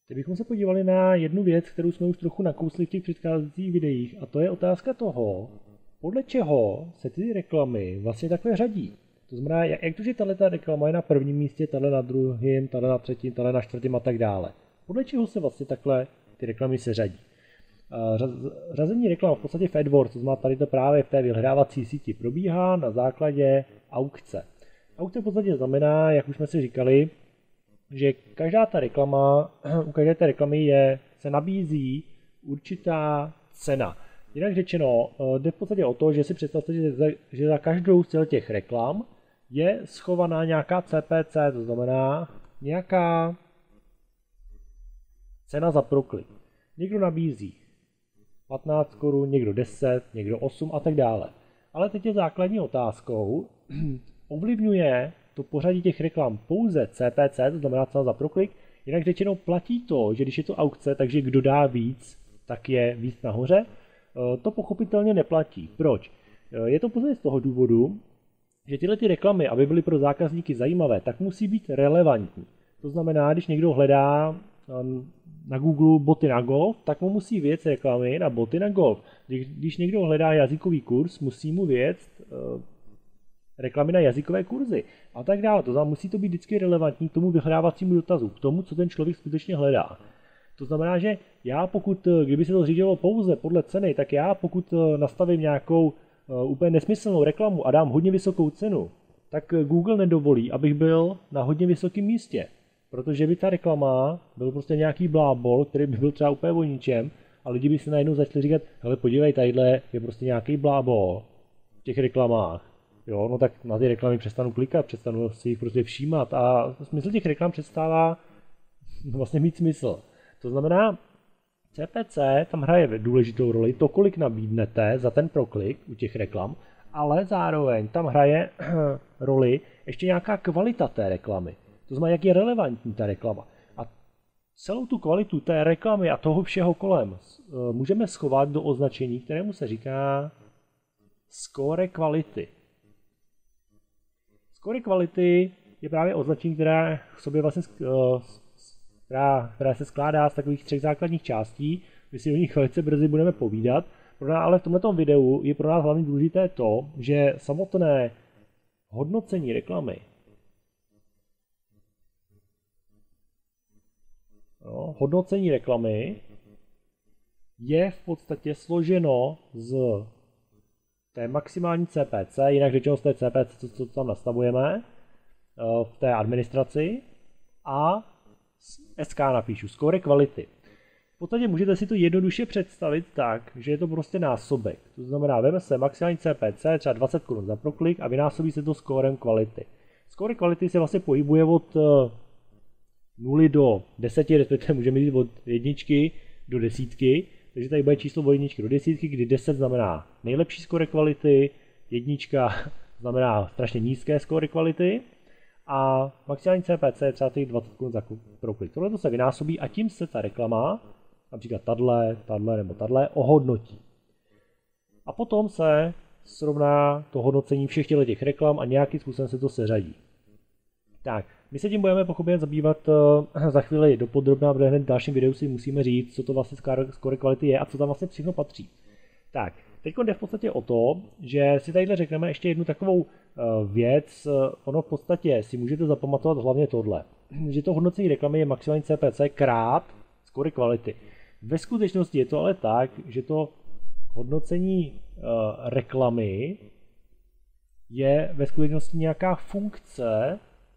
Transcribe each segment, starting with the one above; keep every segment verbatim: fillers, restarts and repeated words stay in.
Kdybychom se podívali na jednu věc, kterou jsme už trochu nakousli v těch předcházejících videích, a to je otázka toho, podle čeho se ty reklamy vlastně takhle řadí. To znamená, jak, jak to, že tato reklama je na prvním místě, tato na druhém, tato na třetím, tato na čtvrtém a tak dále. Podle čeho se vlastně takhle ty reklamy se řadí. Řazení reklam v podstatě v AdWords, to znamená tady to právě v té vyhledávací síti probíhá na základě aukce. Aukce v podstatě znamená, jak už jsme si říkali, že každá ta reklama, u každé té reklamy je, se nabízí určitá cena. Jinak řečeno, jde v podstatě o to, že si představte, že za, že za každou z těch reklam je schovaná nějaká C P C, to znamená nějaká cena za proklik. Někdo nabízí patnáct korun, někdo deset, někdo osm a tak dále. Ale teď je základní otázkou, ovlivňuje to pořadí těch reklam pouze C P C, to znamená cena za proklik, jinak řečeno platí to, že když je to aukce, takže kdo dá víc, tak je víc nahoře. To pochopitelně neplatí. Proč? Je to pouze z toho důvodu, že tyhle ty reklamy, aby byly pro zákazníky zajímavé, tak musí být relevantní. To znamená, když někdo hledá na Google boty na golf, tak mu musí věc reklamy na boty na golf. Když někdo hledá jazykový kurz, musí mu věc reklamy na jazykové kurzy a tak dále. To znamená, musí to být vždycky relevantní k tomu vyhledávacímu dotazu, k tomu, co ten člověk skutečně hledá. To znamená, že já pokud, kdyby se to řídilo pouze podle ceny, tak já pokud nastavím nějakou uh, úplně nesmyslnou reklamu a dám hodně vysokou cenu, tak Google nedovolí, abych byl na hodně vysokém místě. Protože by ta reklama byl prostě nějaký blábol, který by byl třeba úplně o ničem a lidi by si najednou začali říkat, hele podívej, tadyhle je prostě nějaký blábol v těch reklamách. Jo, no tak na ty reklamy přestanu klikat, přestanu si jich prostě všímat a smysl těch reklam přestává vlastně mít smysl. To znamená, C P C tam hraje důležitou roli, to, kolik nabídnete za ten proklik u těch reklam, ale zároveň tam hraje roli ještě nějaká kvalita té reklamy. To znamená, jak je relevantní ta reklama. A celou tu kvalitu té reklamy a toho všeho kolem můžeme schovat do označení, kterému se říká score kvality. Score kvality je právě označení, které v sobě vlastně Která, která se skládá z takových třech základních částí. My si o nich velice brzy budeme povídat. Pro nás, ale v tomto videu je pro nás hlavně důležité to, že samotné hodnocení reklamy no, hodnocení reklamy je v podstatě složeno z té maximální C P C, jinak řečeno z té C P C, co, co tam nastavujeme v té administraci, a S K napíšu, score kvality. V podstatě můžete si to jednoduše představit tak, že je to prostě násobek. To znamená, veme se maximální C P C, třeba dvacet korun za proklik a vynásobí se to scorem kvality. Score kvality se vlastně pohybuje od nuly do deseti, respektive můžeme jít od jedničky do desítky, takže tady bude číslo od jedničky do desítky, kdy deset znamená nejlepší score kvality, jednička znamená strašně nízké score kvality, a maximální C P C je třeba těch dvacet korun za proklik. Tohle to se vynásobí a tím se ta reklama, například tadle, tadle nebo tadle, ohodnotí. A potom se srovná to hodnocení všech těch reklam a nějakým způsobem se to seřadí. Tak, my se tím budeme pochopně zabývat uh, za chvíli dopodrobná, protože hned v dalším videu si musíme říct, co to vlastně score kvality je a co tam vlastně všechno patří. Tak, teď jde v podstatě o to, že si tadyhle řekneme ještě jednu takovou věc. Ono v podstatě si můžete zapamatovat hlavně tohle, že to hodnocení reklamy je maximální C P C krát score kvality. Ve skutečnosti je to ale tak, že to hodnocení uh, reklamy je ve skutečnosti nějaká funkce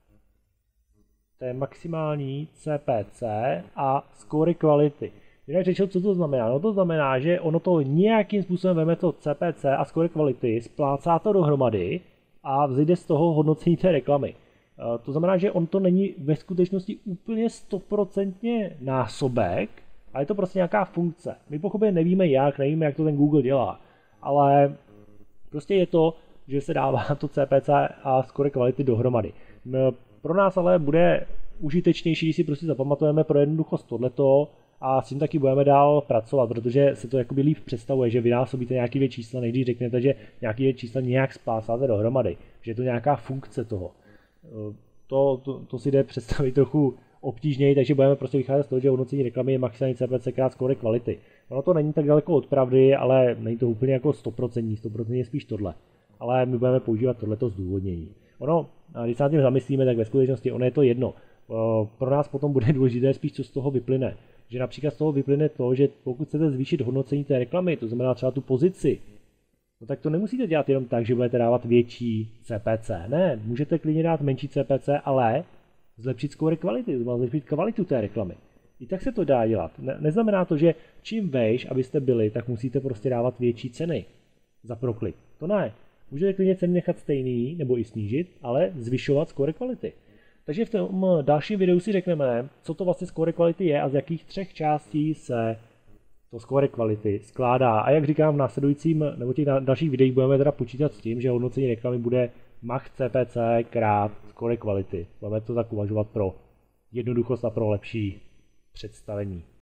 té maximální C P C a score kvality. Jinak řečeno, co to znamená? No to znamená, že ono to nějakým způsobem veme to C P C a score kvality, splácá to dohromady a vzejde z toho hodnocení té reklamy. To znamená, že on to není ve skutečnosti úplně stoprocentně násobek, ale je to prostě nějaká funkce. My pochopně nevíme jak, nevíme jak to ten Google dělá, ale prostě je to, že se dává to C P C a score kvality dohromady. Pro nás ale bude užitečnější, když si prostě zapamatujeme pro jednoduchost tohleto a s tím taky budeme dál pracovat, protože se to jakoby líp představuje, že vynásobíte nějaký dvě čísla, než když řeknete, že nějaký dvě čísla nějak splácáte dohromady, že je to nějaká funkce toho. To, to, to si jde představit trochu obtížněji, takže budeme prostě vycházet z toho, že hodnocení reklamy je maximální C P C krát skóre kvality. Ono to není tak daleko od pravdy, ale není to úplně jako sto procent, sto procent je spíš tohle. Ale my budeme používat tohleto zdůvodnění. Ono, když se nad tím zamyslíme, tak ve skutečnosti ono je to jedno. Pro nás potom bude důležité spíš, co z toho vyplyne. Že například z toho vyplyne to, že pokud chcete zvýšit hodnocení té reklamy, to znamená třeba tu pozici, no tak to nemusíte dělat jenom tak, že budete dávat větší C P C. Ne, můžete klidně dát menší C P C, ale zlepšit skóre kvality, to znamená zlepšit kvalitu té reklamy. I tak se to dá dělat. Ne, neznamená to, že čím vejš, abyste byli, tak musíte prostě dávat větší ceny za proklik. To ne. Můžete klidně ceny nechat stejný nebo i snížit, ale zvyšovat skóre kvality. Takže v tom dalším videu si řekneme, co to vlastně skóre kvality je a z jakých třech částí se to skóre kvality skládá. A jak říkám, v následujícím nebo těch dalších videích budeme teda počítat s tím, že hodnocení reklamy bude max C P C krát skóre kvality. Budeme to tak uvažovat pro jednoduchost a pro lepší představení.